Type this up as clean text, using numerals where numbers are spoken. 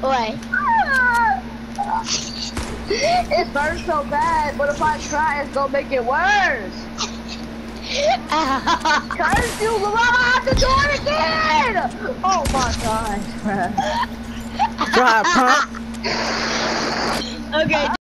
What? It burns so bad, but if I try, it's gonna make it worse. Curse you, Mama, I have to do it again! Oh my gosh, bruh. Try, pump. Okay.